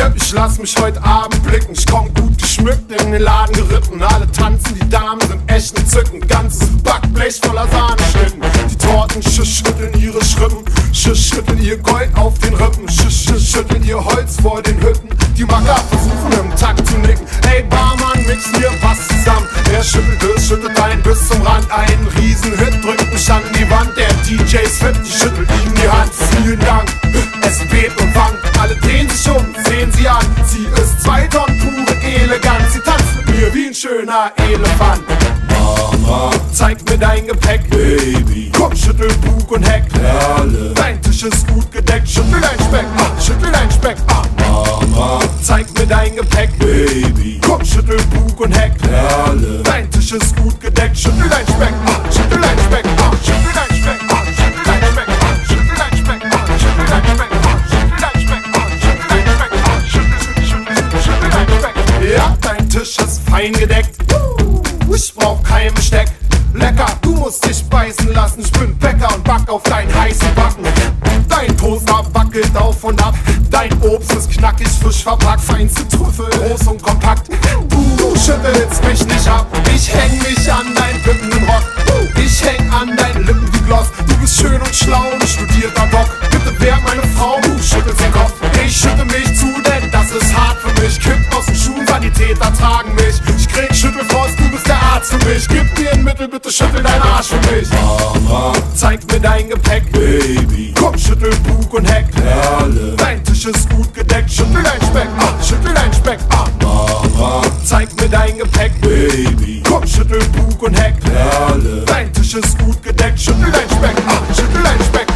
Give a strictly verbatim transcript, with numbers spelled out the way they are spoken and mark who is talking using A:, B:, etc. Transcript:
A: Hier, ich lass mich heute Abend blicken. Ich komm gut geschmückt in den Laden geritten. Alle tanzen, die Damen sind echt entzückend. Ganzes Backblech voller Sahneschnitten. Die Torten sch schütteln ihre Schrippen, sch schütteln ihr Gold auf den Rippen, sch sch schütteln ihr Holz vor den Hütten. Die Macker versuchen im Takt zu nicken. Ey Barmann, mix mir was zusammen. Er schüttelt es, schüttelt ein bis zum Rand. Ein Riesenhit drückt mich an die Wand. Der D J's fit, die schüttelt ihm die Hand. Vielen Dank, es bebt und wankt. Alle drehen sich um, sehen sie an. Sie ist zwei Tonnen pure Eleganz. Sie tanzt mit mir wie ein schöner Elefant. Mama, zeig mir dein Gepäck, Baby. Komm, schüttel Bug und Heck, Perle. Dein Tisch ist gut gedeckt, schüttel dein Speck, ah, schüttel dein Speck, ah. Mama, zeig mir dein Gepäck, Baby. Komm, schüttel Bug und Heck, Perle. Dein Tisch ist gut gedeckt, schüttel dein Speck, ah, schüttel dein Speck, ah, schüttel dein Speck, ah, schüttel dein Speck, ah, schüttel dein Speck, ah, schüttel dein Speck, ah, schüttel dein Speck, ah, schüttel dein Speck, ah, schüttel, schüttel, schüttel dein Speck. Ja, dein Tisch ist fein gedeckt. Ich brauch kein Besteck. Lecker, du musst dich beißen lassen. Ich bin Bäcker und back auf deinen heißen Backen. Dein Toaster wackelt auf und ab. Dein Obst ist knackig, frisch verpackt. Feinste Trüffel, groß und kompakt. Du, du schüttelst mich nicht ab. Ich häng mich an deinen Lippen im Rock. Ich häng an deinen Lippen wie Gloss. Du bist schön und schlau und studierter Doc. Bitte wer meine Frau, du schüttelst den Kopf. Ich schütte mich zu, denn das ist hart für mich. Kipp aus den Schuhen, Sanitäter tragen mich. Ich krieg Schüttelfrost, du bist der Arzt für mich. Gib mir ein Mittel, bitte schüttel deinen Arsch für mich. Mama, zeig mir dein Gepäck, Baby. Komm, schüttel Bug und Heck, Perle. Dein Tisch ist gut gedeckt, schüttel dein Speck, ah, schüttel dein Speck, ah. Mama, zeig mir dein Gepäck, Baby. Komm, schüttel Bug und Heck, Perle. Dein Tisch ist gut gedeckt, schüttel dein Speck, ah, schüttel dein Speck.